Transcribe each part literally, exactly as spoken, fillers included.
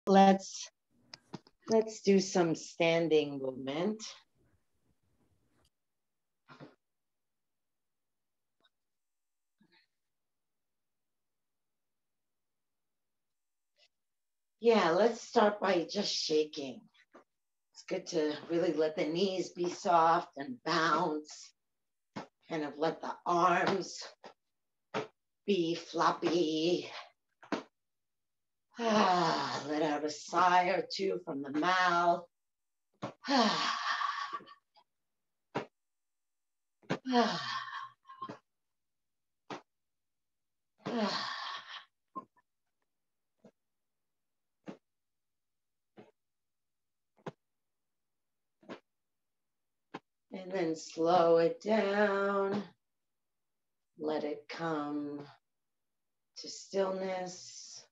let's let's do some standing movement. Yeah, let's start by just shaking. It's good to really let the knees be soft and bounce. Kind of let the arms be floppy. Ah, let out a sigh or two from the mouth. Ah, ah, ah. And then slow it down. Let it come to stillness.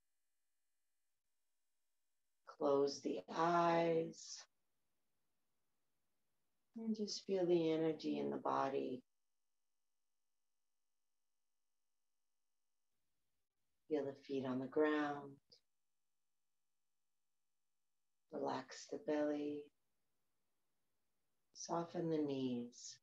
Close the eyes. And just feel the energy in the body. Feel the feet on the ground. Relax the belly. Soften the knees.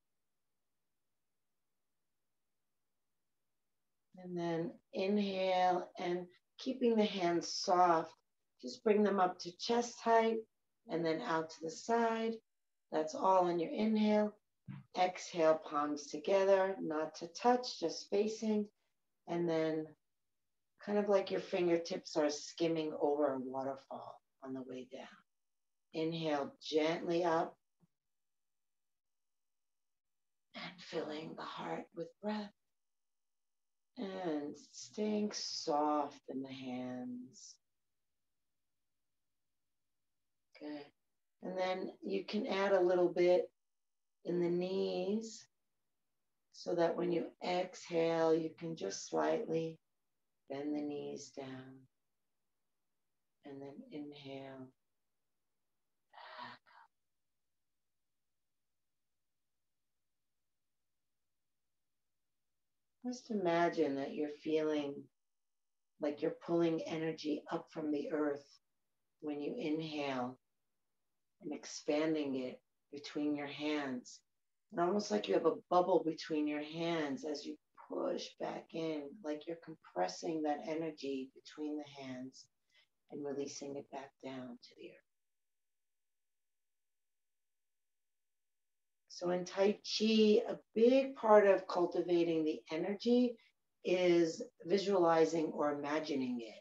And then inhale, and keeping the hands soft, just bring them up to chest height and then out to the side. That's all on your inhale. Exhale, palms together, not to touch, just facing. And then kind of like your fingertips are skimming over a waterfall on the way down. Inhale gently up and filling the heart with breath. And staying soft in the hands. Good. And then you can add a little bit in the knees so that when you exhale, you can just slightly bend the knees down. And then inhale. Back. Just imagine that you're feeling like you're pulling energy up from the earth when you inhale and expanding it between your hands. And almost like you have a bubble between your hands as you push back in, like you're compressing that energy between the hands and releasing it back down to the earth. So in Tai Chi, a big part of cultivating the energy is visualizing or imagining it.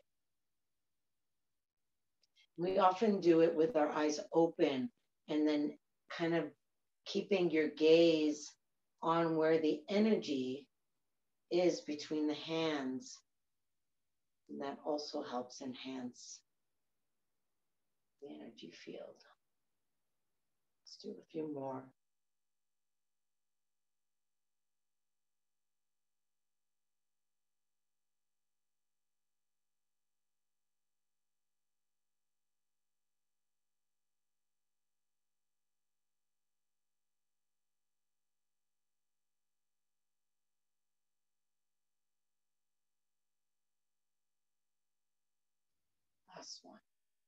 We often do it with our eyes open and then kind of keeping your gaze on where the energy is between the hands. And that also helps enhance the energy field. Let's do a few more. Last one.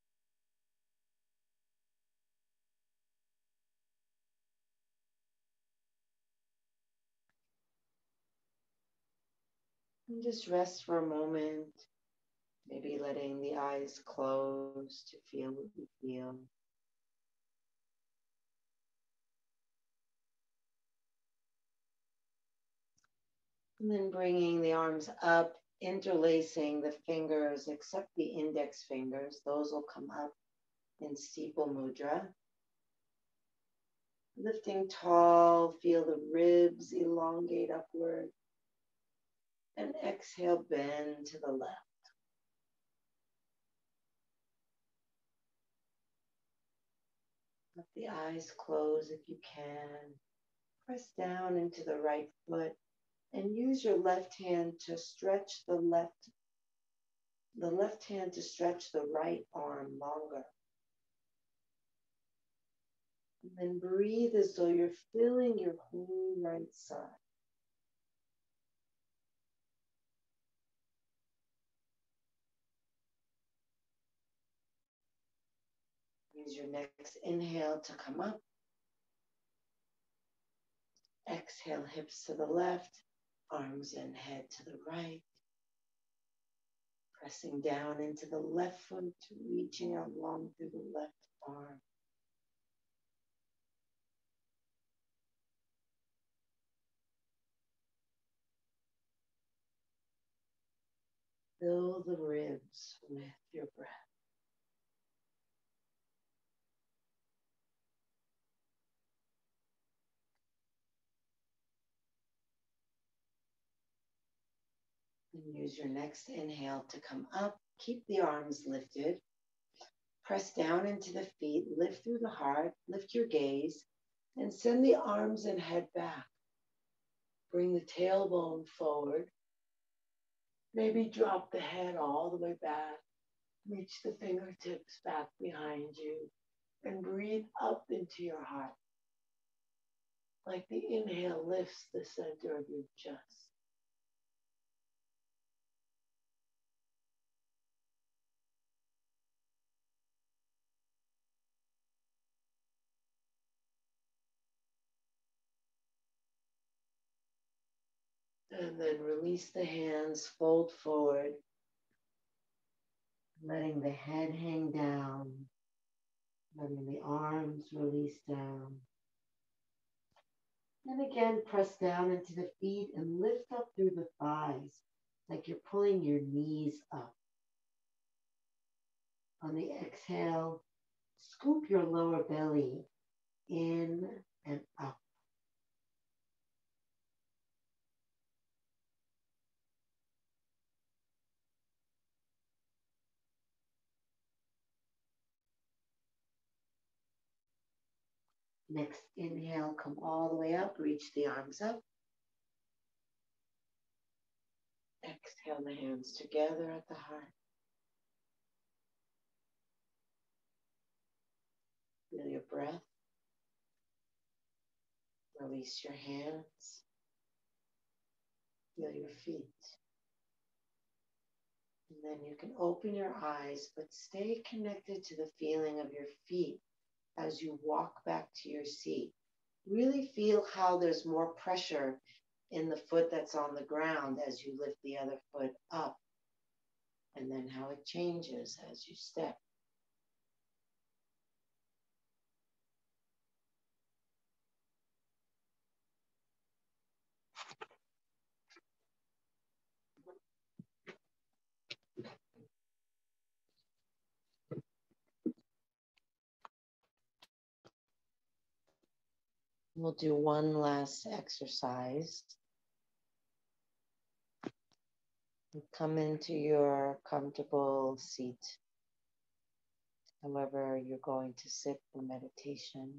And just rest for a moment, maybe letting the eyes close to feel what you feel. And then bringing the arms up, interlacing the fingers, except the index fingers. Those will come up in steeple mudra. Lifting tall, feel the ribs elongate upward. And exhale, bend to the left. Let the eyes close if you can. Press down into the right foot and use your left hand to stretch the left, the left hand to stretch the right arm longer. And then breathe as though you're filling your whole right side. Use your next inhale to come up. Exhale, hips to the left, arms and head to the right. Pressing down into the left foot, reaching out long through the left arm. Fill the ribs with your breath. And use your next inhale to come up. Keep the arms lifted. Press down into the feet. Lift through the heart. Lift your gaze. And send the arms and head back. Bring the tailbone forward. Maybe drop the head all the way back. Reach the fingertips back behind you. And breathe up into your heart. Like the inhale lifts the center of your chest. And then release the hands, fold forward, letting the head hang down, letting the arms release down. And again, press down into the feet and lift up through the thighs, like you're pulling your knees up. On the exhale, scoop your lower belly in and up. Next inhale, come all the way up, reach the arms up. Exhale the hands together at the heart. Feel your breath. Release your hands. Feel your feet. And then you can open your eyes, but stay connected to the feeling of your feet as you walk back to your seat. Really feel how there's more pressure in the foot that's on the ground as you lift the other foot up. And then how it changes as you step. We'll do one last exercise. Come into your comfortable seat, however you're going to sit for meditation.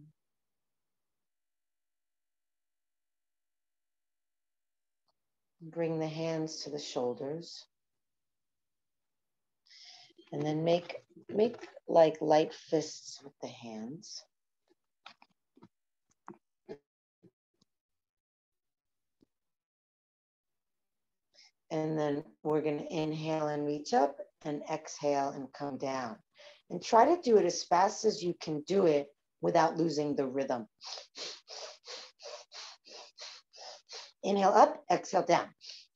Bring the hands to the shoulders. And then make, make like light fists with the hands. And then we're going to inhale and reach up and exhale and come down. And try to do it as fast as you can do it without losing the rhythm. Inhale up, exhale down.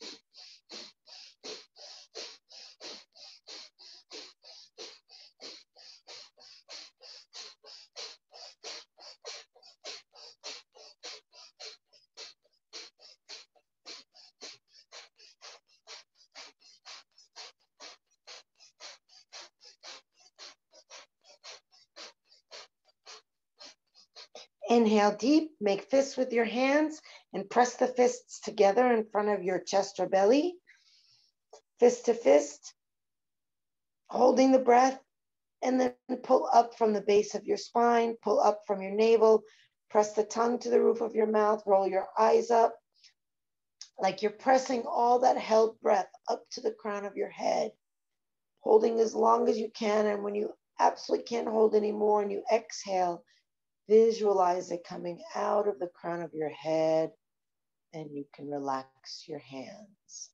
Inhale deep, make fists with your hands and press the fists together in front of your chest or belly. Fist to fist, holding the breath, and then pull up from the base of your spine, pull up from your navel, press the tongue to the roof of your mouth, roll your eyes up, like you're pressing all that held breath up to the crown of your head, holding as long as you can. And when you absolutely can't hold anymore and you exhale, visualize it coming out of the crown of your head, and you can relax your hands.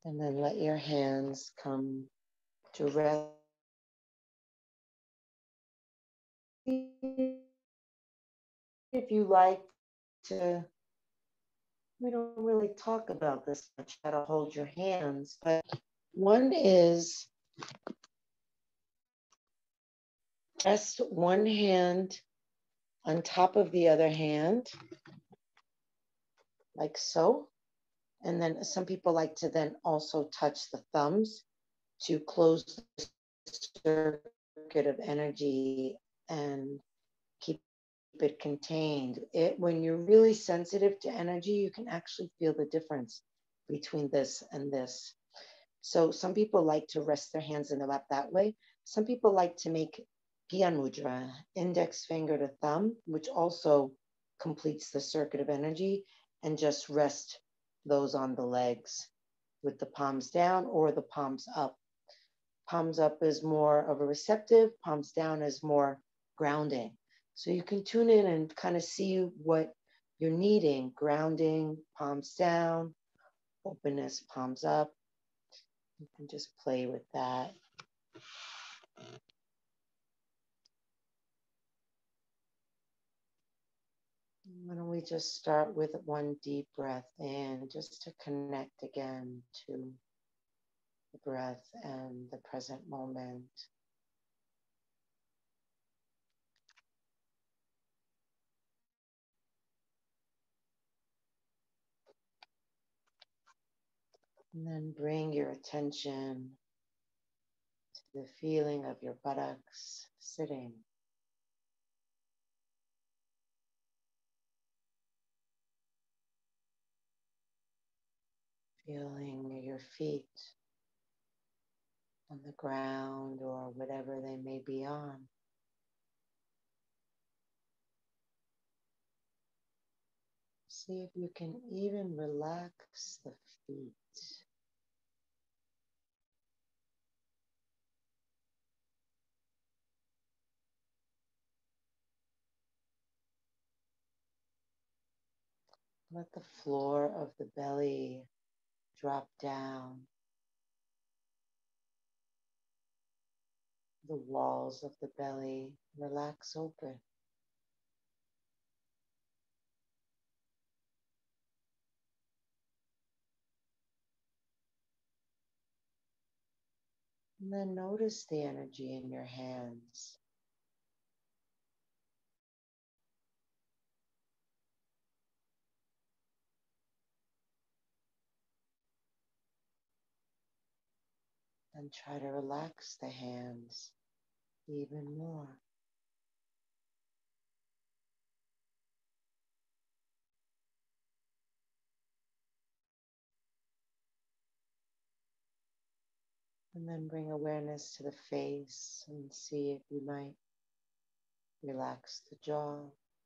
And then let your hands come to rest. If you like to, we don't really talk about this much, how to hold your hands, but one is rest one hand on top of the other hand, like so. And then some people like to then also touch the thumbs to close the circuit of energy and keep it contained. It, when you're really sensitive to energy, you can actually feel the difference between this and this. So some people like to rest their hands in their lap that way. Some people like to make Gyan Mudra, index finger to thumb, which also completes the circuit of energy, and just rest those on the legs with the palms down or the palms up. Palms up is more of a receptive, palms down is more grounding. So you can tune in and kind of see what you're needing. Grounding, palms down, openness, palms up. You can just play with that. Why don't we just start with one deep breath in, just to connect again to the breath and the present moment. And then bring your attention to the feeling of your buttocks sitting. Feeling your feet on the ground or whatever they may be on. See if you can even relax the feet. Let the floor of the belly drop down. The walls of the belly relax open. And then notice the energy in your hands. And try to relax the hands even more. And then bring awareness to the face and see if you might relax the jaw,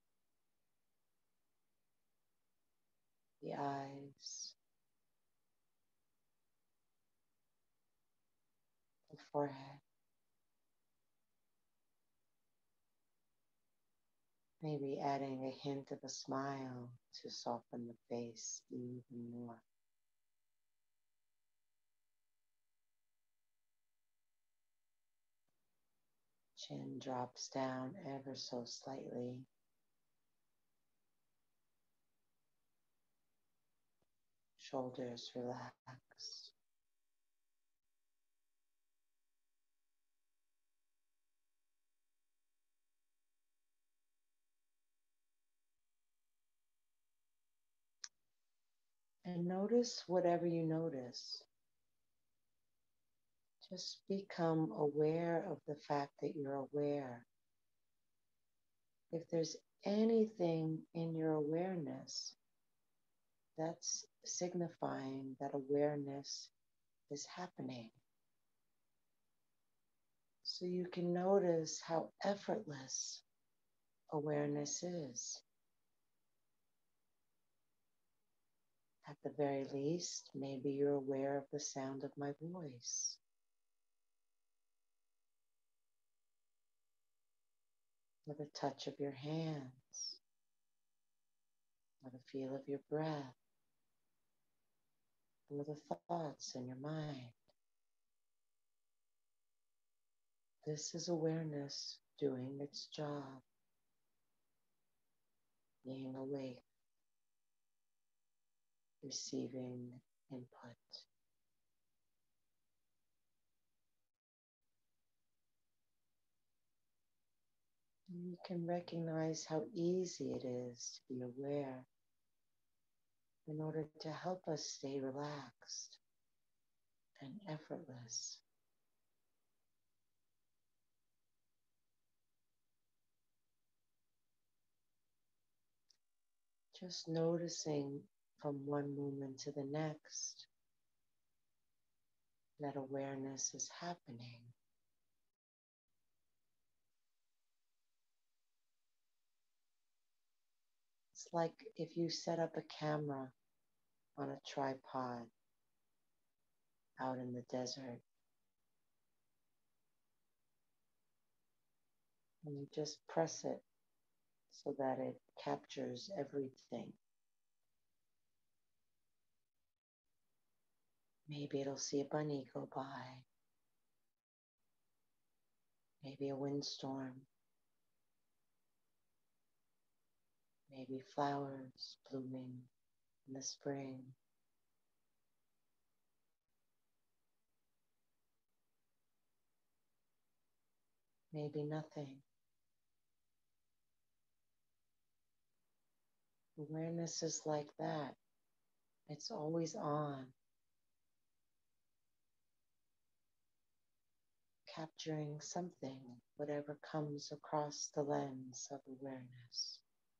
the eyes, the forehead. Maybe adding a hint of a smile to soften the face even more. Chin drops down ever so slightly. Shoulders relax. And notice whatever you notice. Just become aware of the fact that you're aware. If there's anything in your awareness, that's signifying that awareness is happening. So you can notice how effortless awareness is. At the very least, maybe you're aware of the sound of my voice. Or the touch of your hands. Or the feel of your breath. or the thoughts in your mind. This is awareness doing its job, being awake, receiving input. You can recognize how easy it is to be aware in order to help us stay relaxed and effortless. Just noticing from one moment to the next that awareness is happening. It's like if you set up a camera on a tripod out in the desert and you just press it so that it captures everything. Maybe it'll see a bunny go by, maybe a windstorm, maybe flowers blooming in the spring. Maybe nothing. Awareness is like that. It's always on, capturing something, whatever comes across the lens of awareness.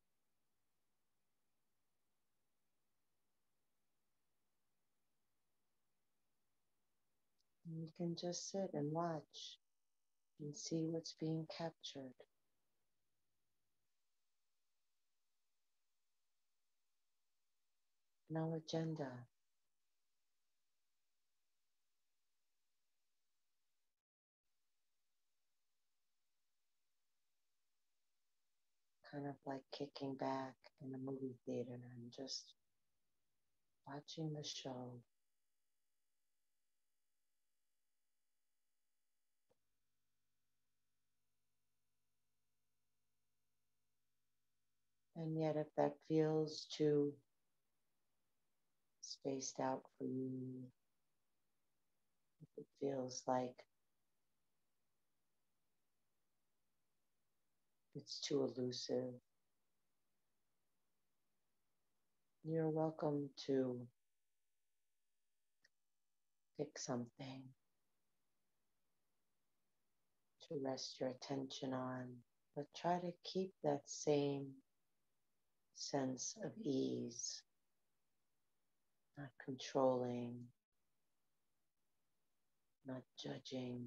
And you can just sit and watch and see what's being captured. No agenda. Kind of like kicking back in a movie theater and just watching the show. And yet, if that feels too spaced out for you, if it feels like it's too elusive, you're welcome to pick something to rest your attention on, but try to keep that same sense of ease, not controlling, not judging,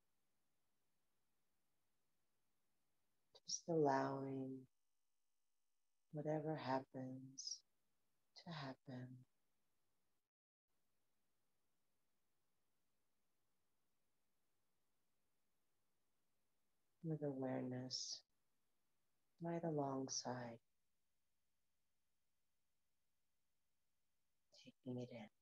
just allowing whatever happens to happen. With awareness right alongside, taking it in.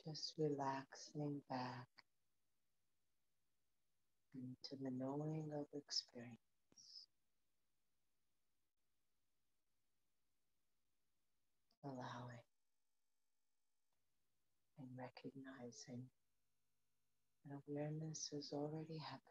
Just relaxing back into the knowing of experience, allowing and recognizing that awareness is already happening.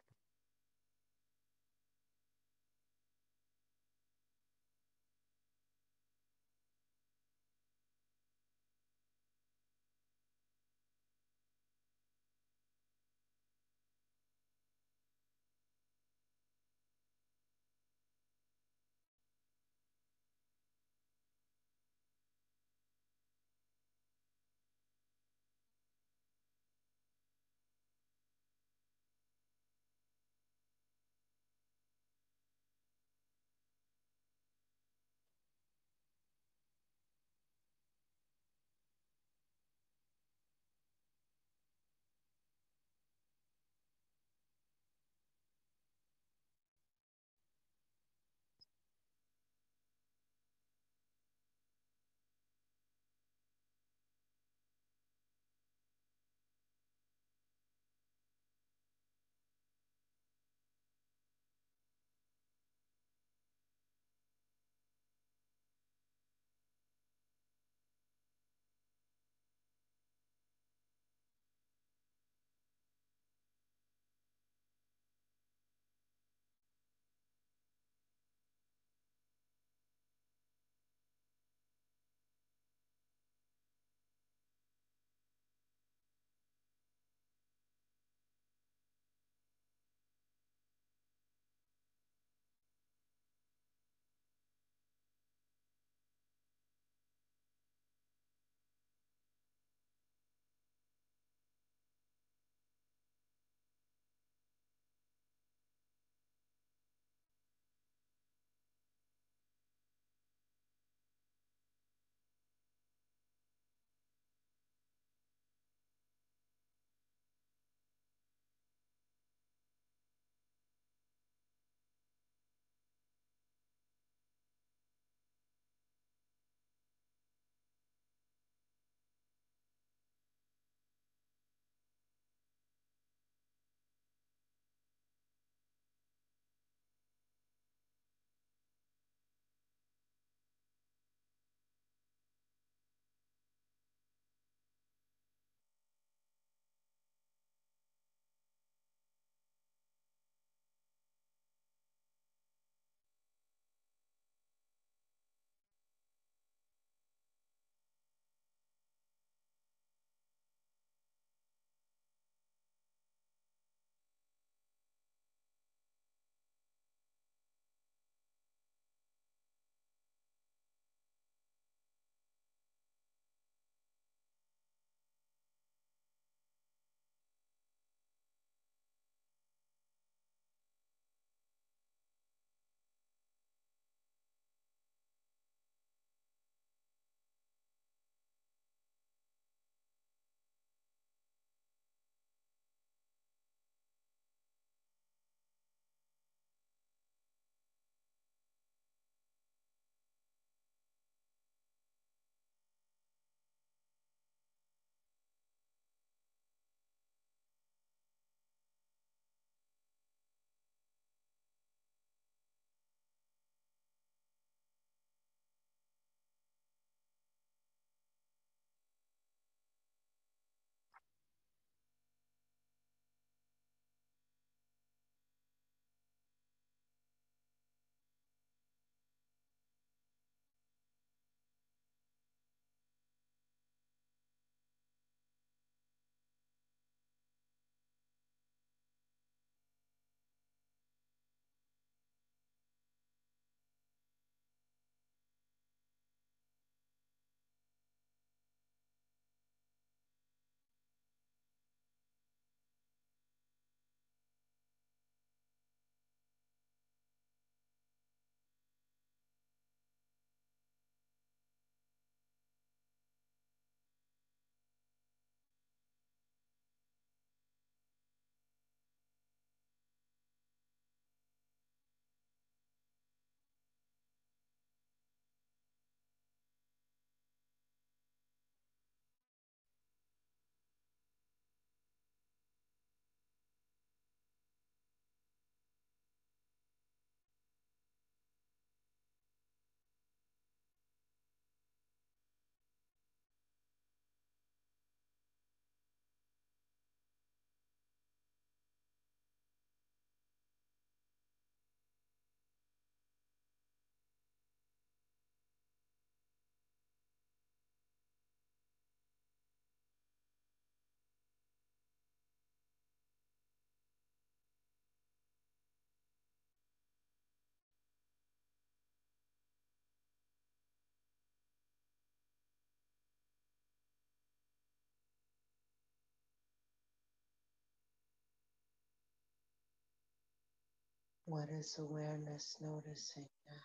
What is awareness noticing now?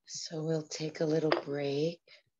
So we'll take a little break,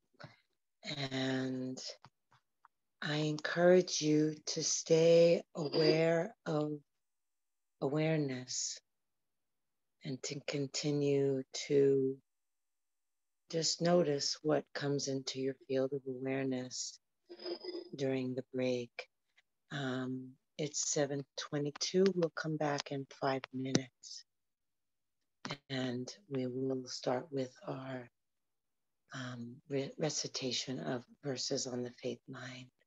and I encourage you to stay aware of awareness and to continue to just notice what comes into your field of awareness during the break. Um, it's seven twenty-two. We'll come back in five minutes and we will start with our um, re- recitation of verses on the Faith Mind.